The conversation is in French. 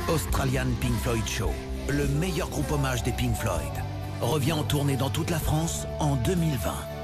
Australian Pink Floyd Show, le meilleur groupe hommage des Pink Floyd, revient en tournée dans toute la France en 2020.